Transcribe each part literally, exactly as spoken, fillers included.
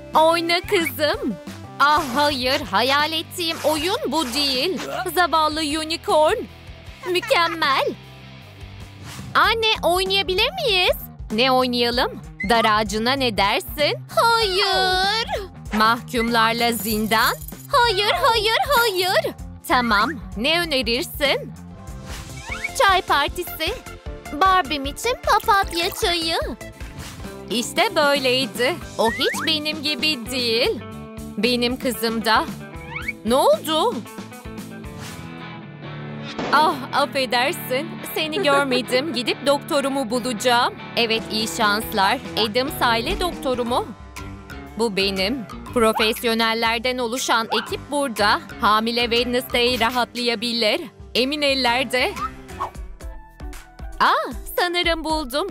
Oyna kızım. Ah hayır, hayal ettiğim oyun bu değil. Zavallı unicorn. Mükemmel. Anne, oynayabilir miyiz? Ne oynayalım? Dar ağacına ne dersin? Hayır. Mahkumlarla zindan? Hayır, hayır, hayır. Tamam, ne önerirsin? Çay partisi. Barbie'm için papatya çayı. İşte böyleydi. O hiç benim gibi değil. Benim kızım da. Ne oldu? Ah, affedersin. Seni görmedim. Gidip doktorumu bulacağım. Evet, iyi şanslar. Adam aile doktorumu. Bu benim. Profesyonellerden oluşan ekip burada. Hamile Wednesday rahatlayabilir. Emin ellerde. Ah, sanırım buldum.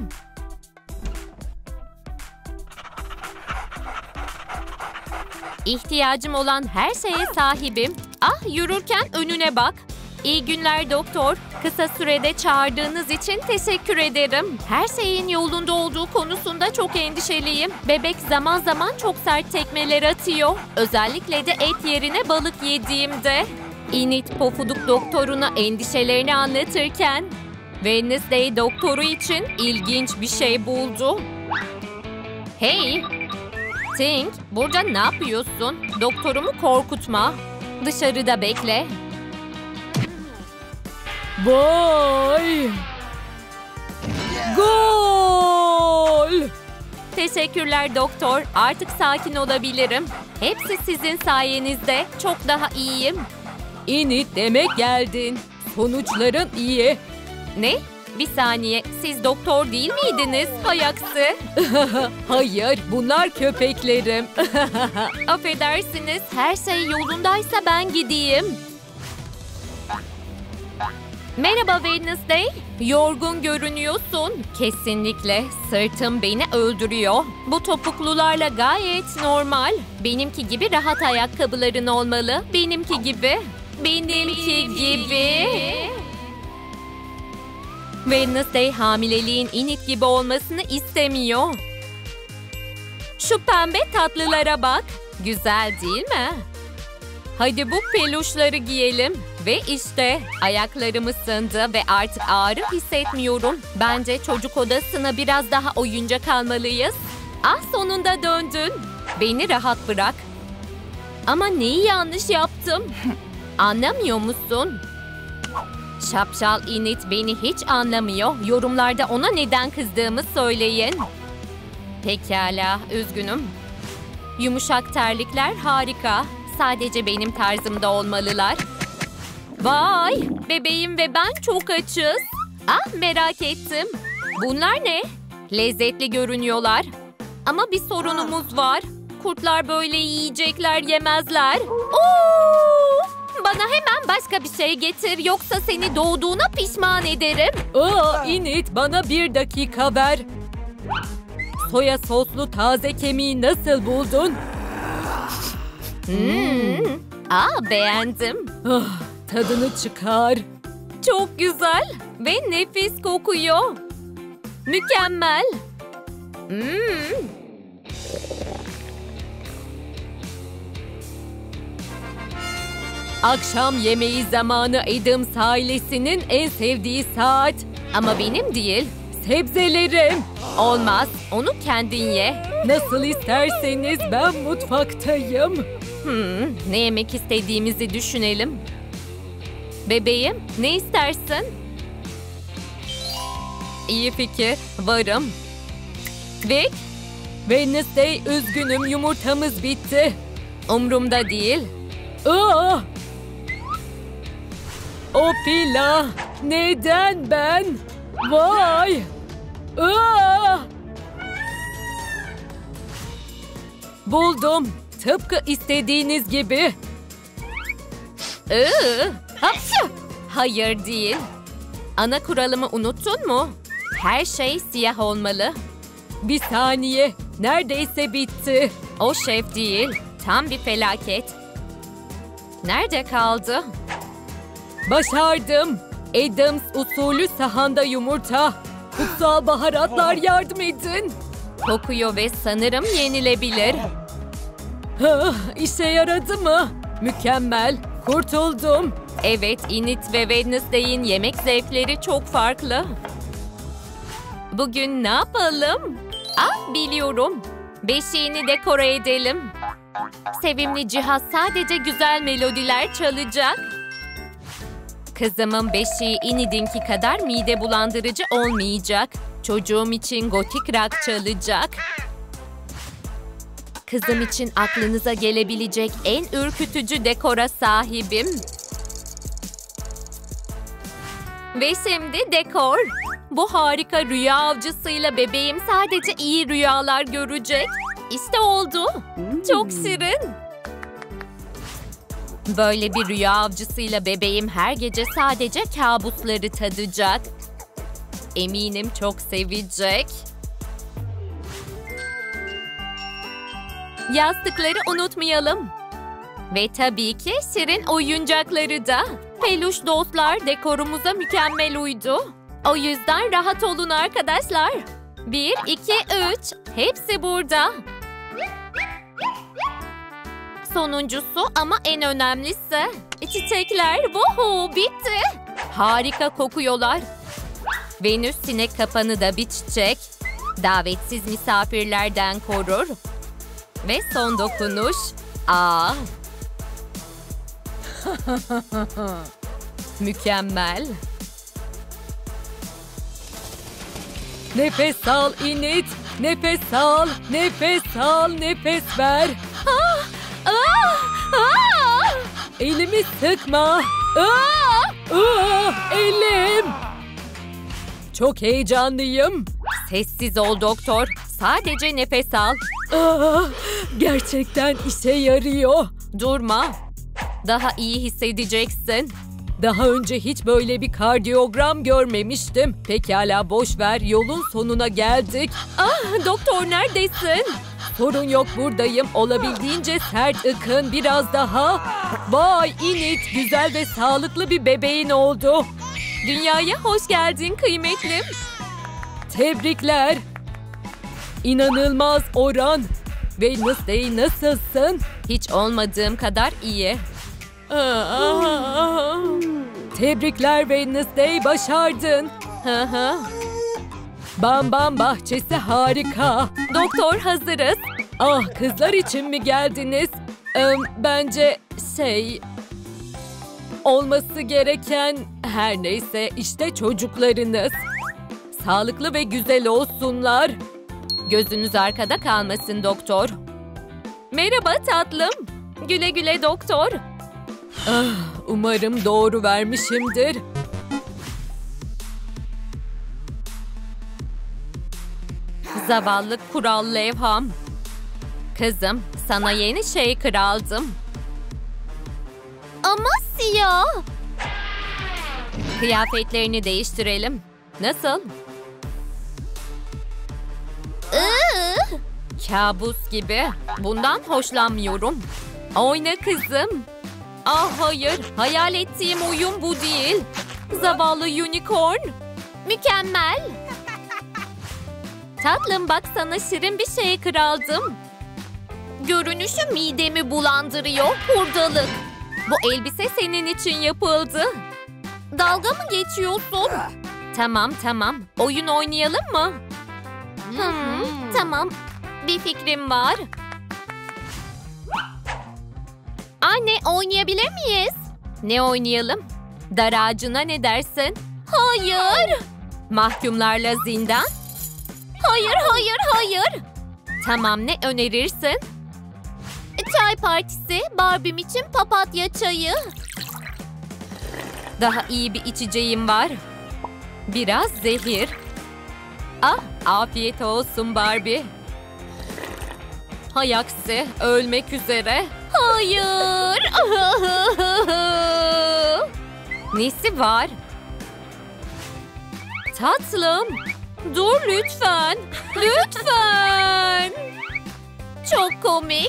İhtiyacım olan her şeye sahibim. Ah, yürürken önüne bak. İyi günler doktor. Kısa sürede çağırdığınız için teşekkür ederim. Her şeyin yolunda olduğu konusunda çok endişeliyim. Bebek zaman zaman çok sert tekmeler atıyor. Özellikle de et yerine balık yediğimde. Enid Pofuduk doktoruna endişelerini anlatırken Wednesday doktoru için ilginç bir şey buldu. Hey! Tink, burada ne yapıyorsun? Doktorumu korkutma. Dışarıda bekle. Vay! Gol! Teşekkürler doktor. Artık sakin olabilirim. Hepsi sizin sayenizde. Çok daha iyiyim. Enid, demek geldin. Sonuçların iyi. Ne? Bir saniye. Siz doktor değil miydiniz? Hay aksi. Hayır, bunlar köpeklerim. Affedersiniz. Her şey yolundaysa ben gideyim. Merhaba Wednesday. Yorgun görünüyorsun. Kesinlikle. Sırtım beni öldürüyor. Bu topuklularla gayet normal. Benimki gibi rahat ayakkabıların olmalı. Benimki gibi. Benimki gibi. Wednesday hamileliğin Enid gibi olmasını istemiyor. Şu pembe tatlılara bak. Güzel değil mi? Hadi bu peluşları giyelim. Ve işte ayaklarım ısındı ve artık ağrı hissetmiyorum. Bence çocuk odasına biraz daha oyuncak almalıyız. Ah, sonunda döndün. Beni rahat bırak. Ama neyi yanlış yaptım? Anlamıyor musun? Şapşal Enid beni hiç anlamıyor. Yorumlarda ona neden kızdığımı söyleyin. Pekala, üzgünüm. Yumuşak terlikler harika. Sadece benim tarzımda olmalılar. Vay! Bebeğim ve ben çok açız. Ah, merak ettim. Bunlar ne? Lezzetli görünüyorlar. Ama bir sorunumuz var. Kurtlar böyle yiyecekler yemezler. Oo! Bana hemen başka bir şey getir. Yoksa seni doğduğuna pişman ederim. Aa, Enid, bana bir dakika ver. Soya soslu taze kemiği nasıl buldun? Hmm. Aa, beğendim. Ah, tadını çıkar. Çok güzel ve nefis kokuyor. Mükemmel. Hmm. Akşam yemeği zamanı Adams ailesinin en sevdiği saat. Ama benim değil. Sebzelerim. Olmaz. Onu kendin ye. Nasıl isterseniz, ben mutfaktayım. Hmm, ne yemek istediğimizi düşünelim. Bebeğim, ne istersin? İyi fikir. Varım. Vic? Wednesday, üzgünüm, yumurtamız bitti. Umrumda değil. Aa! O pila. Neden ben? Vay! Aa! Buldum. Tıpkı istediğiniz gibi. Iı, hapşu! Hayır değil. Ana kuralımı unuttun mu? Her şey siyah olmalı. Bir saniye. Neredeyse bitti. O şef değil. Tam bir felaket. Nerede kaldı? Başardım. Adams usulü sahanda yumurta. Kutsal baharatlar, yardım edin. Kokuyor ve sanırım yenilebilir. Ah, işe yaradı mı? Mükemmel. Kurtuldum. Evet, Enid ve Wednesday'in yemek zevkleri çok farklı. Bugün ne yapalım? Ah, biliyorum. Beşiğini dekore edelim. Sevimli cihaz sadece güzel melodiler çalacak. Kızımın beşiği Enid'inki kadar mide bulandırıcı olmayacak. Çocuğum için gotik rock çalacak. Kızım için aklınıza gelebilecek en ürkütücü dekora sahibim. Ve şimdi dekor. Bu harika rüya avcısıyla bebeğim sadece iyi rüyalar görecek. İşte oldu. Çok şirin. Böyle bir rüya avcısıyla bebeğim her gece sadece kabusları tadacak. Eminim çok sevecek. Yastıkları unutmayalım. Ve tabii ki şirin oyuncakları da. Peluş dostlar dekorumuza mükemmel uydu. O yüzden rahat olun arkadaşlar. Bir, iki, üç. Hepsi burada. Sonuncusu ama en önemlisi. Çiçekler. Vuhu, bitti. Harika kokuyorlar. Venüs sinek kapanı da bir çiçek. Davetsiz misafirlerden korur. Ve son dokunuş. Aa. Mükemmel. Nefes al Enid. Nefes al. Nefes al. Nefes ver. Ah, ah, ah. Elimi sıkma. Ah, ah, elim. Çok heyecanlıyım. Sessiz ol doktor. Sadece nefes al. Ah, gerçekten işe yarıyor. Durma. Daha iyi hissedeceksin. Daha önce hiç böyle bir kardiyogram görmemiştim. Pekala boş ver, yolun sonuna geldik. Ah, doktor neredesin? Sorun yok, buradayım. Olabildiğince sert ıkın, biraz daha. Vay Enid, güzel ve sağlıklı bir bebeğin oldu. Dünyaya hoş geldin kıymetlim. Tebrikler. İnanılmaz oran. Wednesday nasılsın? Hiç olmadığım kadar iyi. Tebrikler Wednesday, başardın. Hı hı. Bam Bam bahçesi harika. Doktor hazırız. Ah, kızlar için mi geldiniz? Ee, bence şey... Olması gereken her neyse işte çocuklarınız. Sağlıklı ve güzel olsunlar. Gözünüz arkada kalmasın doktor. Merhaba tatlım. Güle güle doktor. Ah, umarım doğru vermişimdir. Zavallı kural levham. Kızım, sana yeni shaker aldım. Ama siyah. Kıyafetlerini değiştirelim. Nasıl? Iı. Kabus gibi. Bundan hoşlanmıyorum. Oyna kızım. Ah hayır, hayal ettiğim oyun bu değil. Zavallı unicorn. Mükemmel. Tatlım bak sana şirin bir shaker aldım. Görünüşü midemi bulandırıyor. Hurdalık. Bu elbise senin için yapıldı. Dalga mı geçiyorsun? Tamam tamam. Oyun oynayalım mı? Hmm, tamam. Bir fikrim var. Anne oynayabilir miyiz? Ne oynayalım? Dar ağacına ne dersin? Hayır. Mahkumlarla zindan? Hayır, hayır, hayır. Tamam, ne önerirsin? Çay partisi, Barbie'm için papatya çayı. Daha iyi bir içeceğim var. Biraz zehir. Ah, afiyet olsun Barbie. Hay aksi, ölmek üzere. Hayır. Nesi var? Tatlım. Dur lütfen. Lütfen. Çok komik.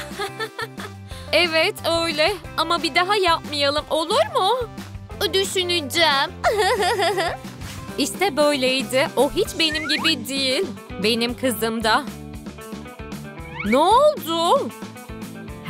Evet öyle ama bir daha yapmayalım olur mu? Düşüneceğim. İşte böyleydi. O hiç benim gibi değil. Benim kızım da. Ne oldu?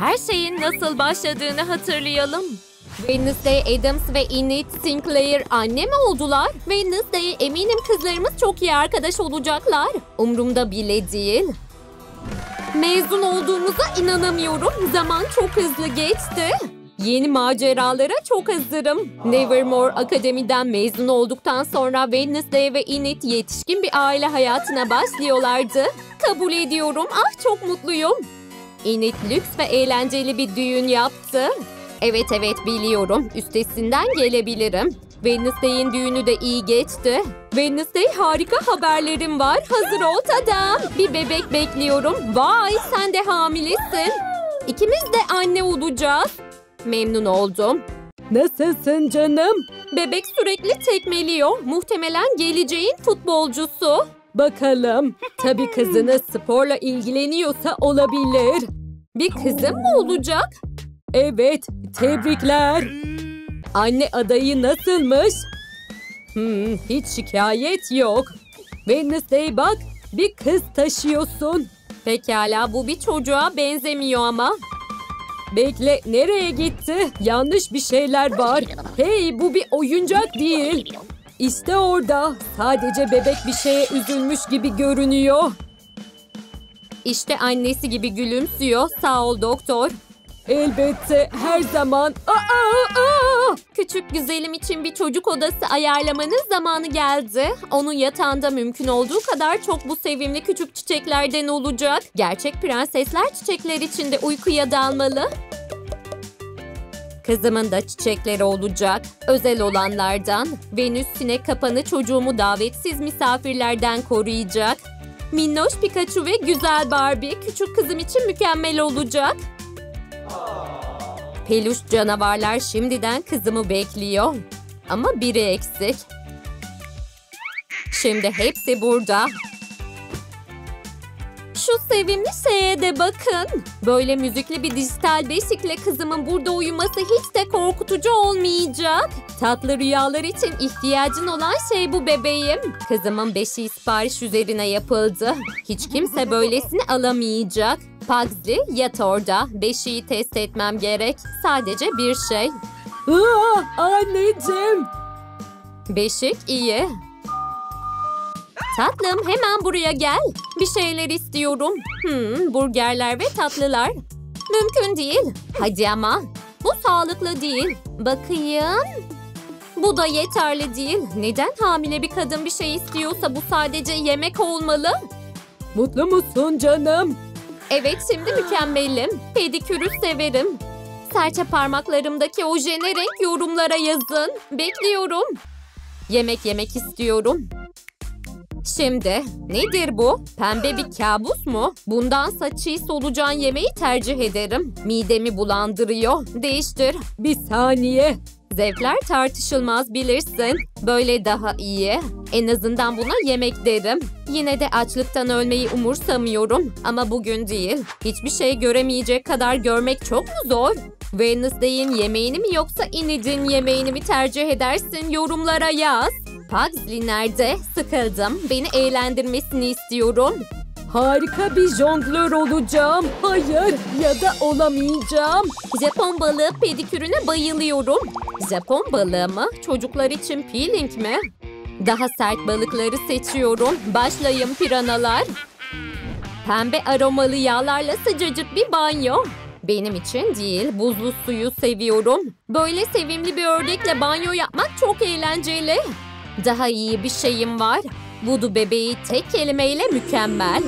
Her şeyin nasıl başladığını hatırlayalım. Wednesday Addams ve Enid Sinclair anne mi oldular? Wednesday eminim kızlarımız çok iyi arkadaş olacaklar. Umrumda bile değil. Mezun olduğumuza inanamıyorum. Zaman çok hızlı geçti. Yeni maceralara çok hazırım. Nevermore Akademi'den mezun olduktan sonra Wednesday ve Enid yetişkin bir aile hayatına başlıyorlardı. Kabul ediyorum. Ah çok mutluyum. Enid lüks ve eğlenceli bir düğün yaptı. Evet evet biliyorum. Üstesinden gelebilirim. Wednesday'in düğünü de iyi geçti. Wednesday harika haberlerim var. Hazır ol tadam. Bir bebek bekliyorum. Vay sen de hamilesin. İkimiz de anne olacağız. Memnun oldum. Nasılsın canım? Bebek sürekli tekmeliyor. Muhtemelen geleceğin futbolcusu. Bakalım. Tabii kızınız sporla ilgileniyorsa olabilir. Bir kızım mı olacak? Evet, tebrikler. Anne adayı nasılmış? Hmm, hiç şikayet yok. Wednesday bak, bir kız taşıyorsun. Pekala, bu bir çocuğa benzemiyor ama. Bekle, nereye gitti? Yanlış bir şeyler var. Hey, bu bir oyuncak değil. İşte orada. Sadece bebek bir şeye üzülmüş gibi görünüyor. İşte annesi gibi gülümsüyor. Sağ ol doktor. Elbette, her zaman. Aa, aa! Küçük güzelim için bir çocuk odası ayarlamanın zamanı geldi. Onun yatağında mümkün olduğu kadar çok bu sevimli küçük çiçeklerden olacak. Gerçek prensesler çiçekler içinde uykuya dalmalı. Kızımın da çiçekleri olacak. Özel olanlardan. Venüs sinek kapanı çocuğumu davetsiz misafirlerden koruyacak. Minnoş Pikachu ve güzel Barbie küçük kızım için mükemmel olacak. Peluş canavarlar şimdiden kızımı bekliyor. Ama biri eksik. Şimdi hepsi burada. Şu sevimli şeye de bakın. Böyle müzikli bir dijital beşikle kızımın burada uyuması hiç de korkutucu olmayacak. Tatlı rüyalar için ihtiyacın olan şey bu bebeğim. Kızımın beşiği sipariş üzerine yapıldı. Hiç kimse böylesini alamayacak. Pugsley yat orada. Beşiği test etmem gerek. Sadece bir şey. Aa, anneciğim. Beşik iyi. Tatlım hemen buraya gel. Bir şeyler istiyorum. Hmm, burgerler ve tatlılar. Mümkün değil. Hadi ama. Bu sağlıklı değil. Bakayım. Bu da yeterli değil. Neden hamile bir kadın bir şey istiyorsa bu sadece yemek olmalı? Mutlu musun canım? Evet şimdi mükemmelim. Pedikürü severim. Serçe parmaklarımdaki ojene renk yorumlara yazın. Bekliyorum. Yemek yemek istiyorum. Şimdi nedir bu? Pembe bir kabus mu? Bundansa çiğ solucan yemeği tercih ederim. Midemi bulandırıyor. Değiştir. Bir saniye. Zevkler tartışılmaz bilirsin. Böyle daha iyi. En azından buna yemek derim. Yine de açlıktan ölmeyi umursamıyorum. Ama bugün değil. Hiçbir şey göremeyecek kadar görmek çok mu zor? Wednesday'in yemeğini mi yoksa Enid'in yemeğini mi tercih edersin? Yorumlara yaz. Pugsley nerede? Sıkıldım. Beni eğlendirmesini istiyorum. Harika bir jonglör olacağım. Hayır ya da olamayacağım. Japon balığı pedikürüne bayılıyorum. Japon balığı mı? Çocuklar için peeling mi? Daha sert balıkları seçiyorum. Başlayın piranalar. Pembe aromalı yağlarla sıcacık bir banyo. Benim için değil, buzlu suyu seviyorum. Böyle sevimli bir ördekle banyo yapmak çok eğlenceli. Daha iyi bir şeyim var. Voodoo bebeği tek kelimeyle mükemmel.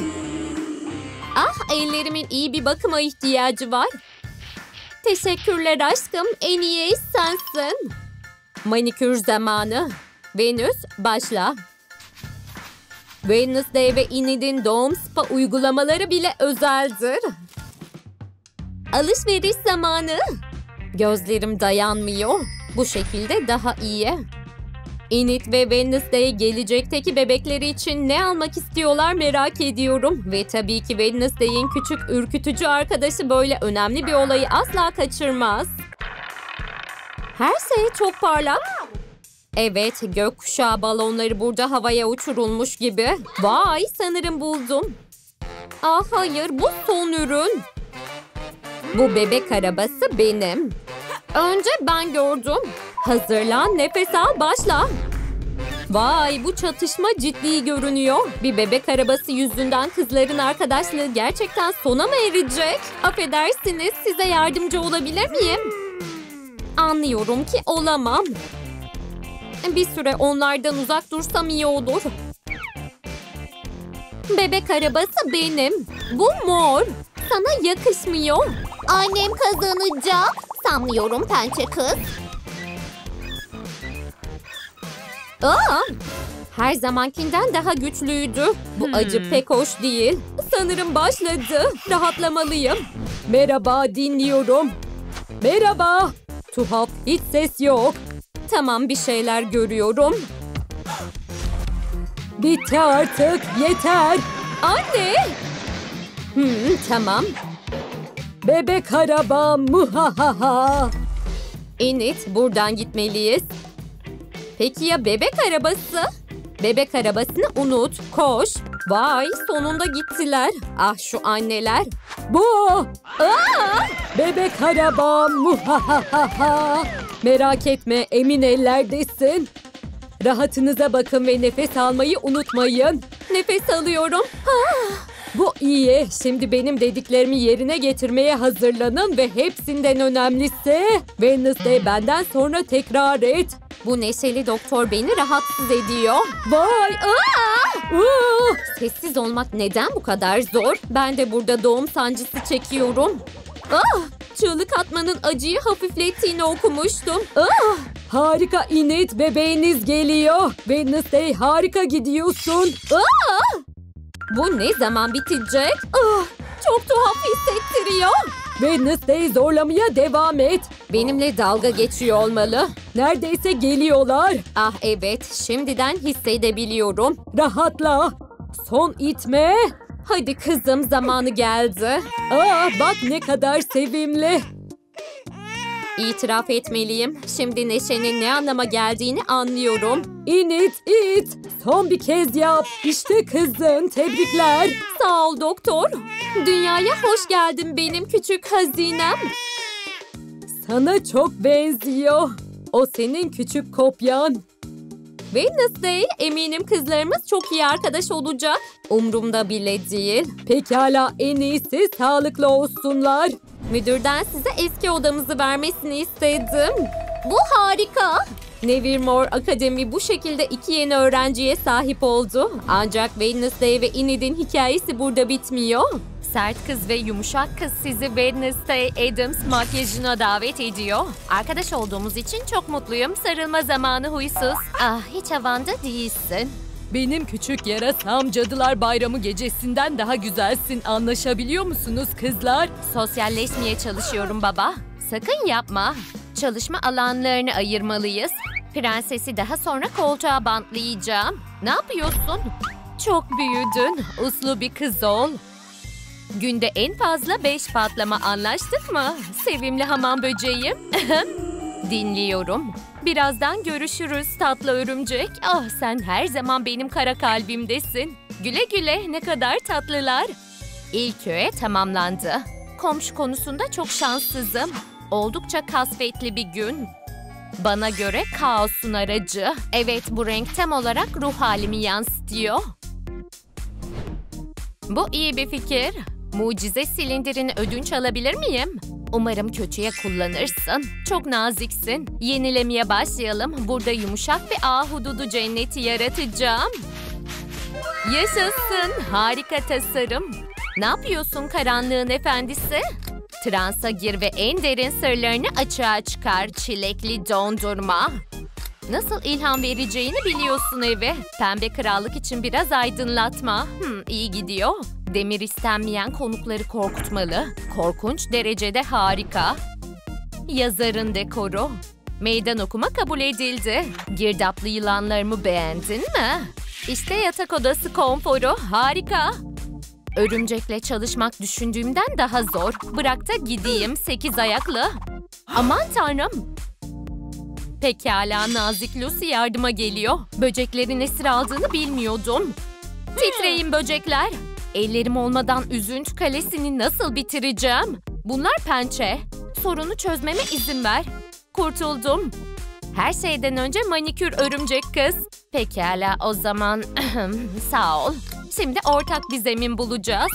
Ah, ellerimin iyi bir bakıma ihtiyacı var. Teşekkürler aşkım. En iyi eş sensin. Manikür zamanı. Venüs, başla. Wednesday ve Enid'in doğum spa uygulamaları bile özeldir. Alışveriş zamanı. Gözlerim dayanmıyor. Bu şekilde daha iyi. Enid ve Wednesday gelecekteki bebekleri için ne almak istiyorlar merak ediyorum. Ve tabii ki Wednesday'in küçük ürkütücü arkadaşı böyle önemli bir olayı asla kaçırmaz. Her şey çok parlak. Evet, gökkuşağı balonları burada havaya uçurulmuş gibi. Vay, sanırım buldum. Ah hayır, bu son ürün. Bu bebek arabası benim. Önce ben gördüm. Hazırlan, nefes al, başla. Vay, bu çatışma ciddi görünüyor. Bir bebek arabası yüzünden kızların arkadaşlığı gerçekten sona mı erecek? Affedersiniz, size yardımcı olabilir miyim? Anlıyorum ki olamam. Bir süre onlardan uzak dursam iyi olur. Bebek arabası benim. Bu mor. Sana yakışmıyor. Annem kazanacak. Sanmıyorum pençe kız. Aa, her zamankinden daha güçlüydü. Bu Hmm. acı pek hoş değil. Sanırım başladı. Rahatlamalıyım. Merhaba, dinliyorum. Merhaba. Tuhaf, hiç ses yok. Tamam, bir şeyler görüyorum. Bitti artık, yeter. Anne! Hmm, tamam. Bebek arabam, muhahaha. Enid, buradan gitmeliyiz. Peki ya bebek arabası? Bebek arabasını unut, koş. Vay, sonunda gittiler. Ah, şu anneler. Bu. Aa! Bebek arabam, muhahaha. Merak etme, emin ellerdesin. Rahatınıza bakın ve nefes almayı unutmayın. Nefes alıyorum. Bu iyi. Şimdi benim dediklerimi yerine getirmeye hazırlanın ve hepsinden önemlisi Wednesday benden sonra tekrar et. Bu neşeli doktor beni rahatsız ediyor. Vay! Aa! Aa! Sessiz olmak neden bu kadar zor? Ben de burada doğum sancısı çekiyorum. Ah! Çığlık atmanın acıyı hafiflettiğini okumuştum. Ah! Harika Enid, bebeğiniz geliyor. Wednesday harika gidiyorsun. Ah! Bu ne zaman bitecek? Ah! Çok tuhaf hissettiriyor. Wednesday zorlamaya devam et. Benimle dalga geçiyor olmalı. Neredeyse geliyorlar. Ah evet, şimdiden hissedebiliyorum. Rahatla. Son itme. Hadi kızım, zamanı geldi. Aa, bak ne kadar sevimli. İtiraf etmeliyim. Şimdi neşenin ne anlama geldiğini anlıyorum. Enid, it. Son bir kez yap. İşte kızın. Tebrikler. Sağ ol doktor. Dünyaya hoş geldin benim küçük hazinem. Sana çok benziyor. O senin küçük kopyan. Wednesday, eminim kızlarımız çok iyi arkadaş olacak. Umrumda bile değil. Pekala, en iyisi sağlıklı olsunlar. Müdürden size eski odamızı vermesini istedim. Bu harika. Nevermore Akademi bu şekilde iki yeni öğrenciye sahip oldu. Ancak Wednesday ve Enid'in hikayesi burada bitmiyor. Sert kız ve yumuşak kız sizi Wednesday Addams makyajına davet ediyor. Arkadaş olduğumuz için çok mutluyum. Sarılma zamanı huysuz. Ah, hiç havanda değilsin. Benim küçük yarasam Cadılar Bayramı gecesinden daha güzelsin. Anlaşabiliyor musunuz kızlar? Sosyalleşmeye çalışıyorum baba. Sakın yapma. Çalışma alanlarını ayırmalıyız. Prensesi daha sonra koltuğa bantlayacağım. Ne yapıyorsun? Çok büyüdün. Uslu bir kız ol. Günde en fazla beş patlama, anlaştık mı? Sevimli hamam böceğim. Dinliyorum. Birazdan görüşürüz tatlı örümcek. Ah, sen her zaman benim kara kalbimdesin. Güle güle, ne kadar tatlılar. İlk öğe tamamlandı. Komşu konusunda çok şanssızım. Oldukça kasvetli bir gün. Bana göre kaosun aracı. Evet, bu renk tam olarak ruh halimi yansıtıyor. Bu iyi bir fikir. Mucize silindirini ödünç alabilir miyim? Umarım kötüye kullanırsın. Çok naziksin. Yenilemeye başlayalım. Burada yumuşak ve ahududu cenneti yaratacağım. Yaşasın. Harika tasarım. Ne yapıyorsun karanlığın efendisi? Transa gir ve en derin sırlarını açığa çıkar. Çilekli dondurma. Nasıl ilham vereceğini biliyorsun evi. Pembe krallık için biraz aydınlatma. Hmm, iyi gidiyor. Demir istenmeyen konukları korkutmalı. Korkunç derecede harika. Yazarın dekoru. Meydan okuma kabul edildi. Girdaplı yılanlarımı beğendin mi? İşte yatak odası konforu. Harika. Örümcekle çalışmak düşündüğümden daha zor. Bırak da gideyim sekiz ayaklı. Aman tanrım. Pekala, nazik Lucy yardıma geliyor. Böceklerin esir aldığını bilmiyordum. Titreyin böcekler. Ellerim olmadan üzüntü kalesini nasıl bitireceğim? Bunlar pençe. Sorunu çözmeme izin ver. Kurtuldum. Her şeyden önce manikür örümcek kız. Pekala o zaman sağ ol. Şimdi ortak bir zemin bulacağız.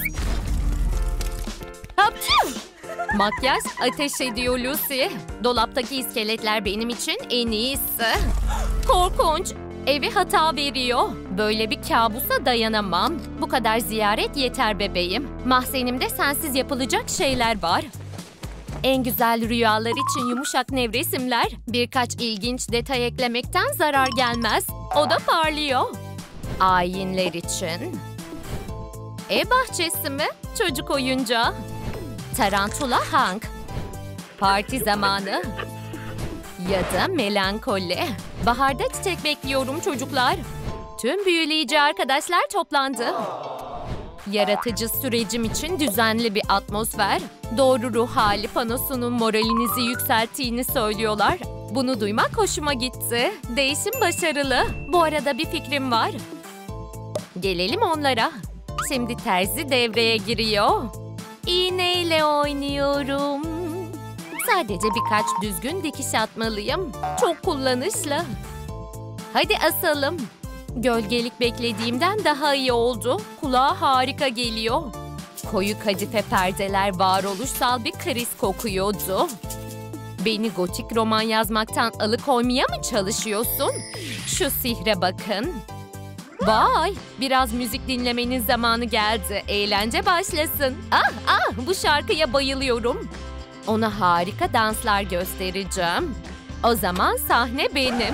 Hapçı! Makyaj ateş ediyor Lucy. Dolaptaki iskeletler benim için en iyisi. Korkunç. Evi hata veriyor. Böyle bir kabusa dayanamam. Bu kadar ziyaret yeter bebeğim. Mahzenimde sensiz yapılacak şeyler var. En güzel rüyalar için yumuşak nevresimler. Birkaç ilginç detay eklemekten zarar gelmez. O da parlıyor. Ayinler için. Ev bahçesi mi? Çocuk oyuncağı. Tarantula Hank. Parti zamanı. Ya da melankoli. Baharda çiçek bekliyorum çocuklar. Tüm büyüleyici arkadaşlar toplandı. Yaratıcı sürecim için düzenli bir atmosfer. Doğru ruh hali panosunun moralinizi yükselttiğini söylüyorlar. Bunu duymak hoşuma gitti. Değişim başarılı. Bu arada bir fikrim var. Gelelim onlara. Şimdi terzi devreye giriyor. İğneyle oynuyorum. Sadece birkaç düzgün dikiş atmalıyım. Çok kullanışlı. Hadi asalım. Gölgelik beklediğimden daha iyi oldu. Kulağa harika geliyor. Koyu kadife perdeler varoluşsal bir kriz kokuyordu. Beni gotik roman yazmaktan alıkoymaya mı çalışıyorsun? Şu sihre bakın. Vay! Biraz müzik dinlemenin zamanı geldi. Eğlence başlasın. Ah ah! Bu şarkıya bayılıyorum. Ona harika danslar göstereceğim. O zaman sahne benim.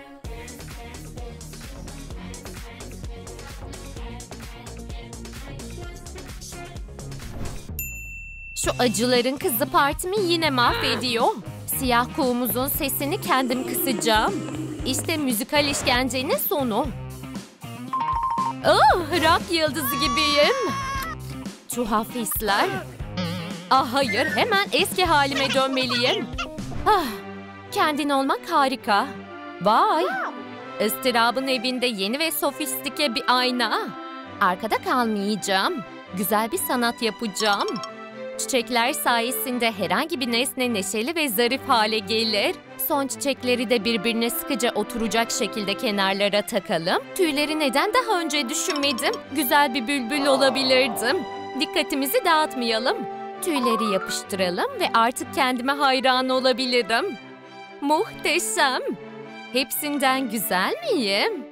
Şu acıların kızı partimi yine mahvediyor. Siyah kuğumuzun sesini kendim kısacağım. İşte müzikal işkencenin sonu. Oh, rock yıldızı gibiyim. Tuhaf hisler. Ah hayır, hemen eski halime dönmeliyim. Ah, kendin olmak harika. Vay. Istirabın evinde yeni ve sofistike bir ayna. Arkada kalmayacağım. Güzel bir sanat yapacağım. Çiçekler sayesinde herhangi bir nesne neşeli ve zarif hale gelir. Son çiçekleri de birbirine sıkıca oturacak şekilde kenarlara takalım. Tüyleri neden daha önce düşünmedim? Güzel bir bülbül olabilirdim. Dikkatimizi dağıtmayalım. Tüyleri yapıştıralım ve artık kendime hayran olabilirim. Muhteşem. Hepsinden güzel miyim?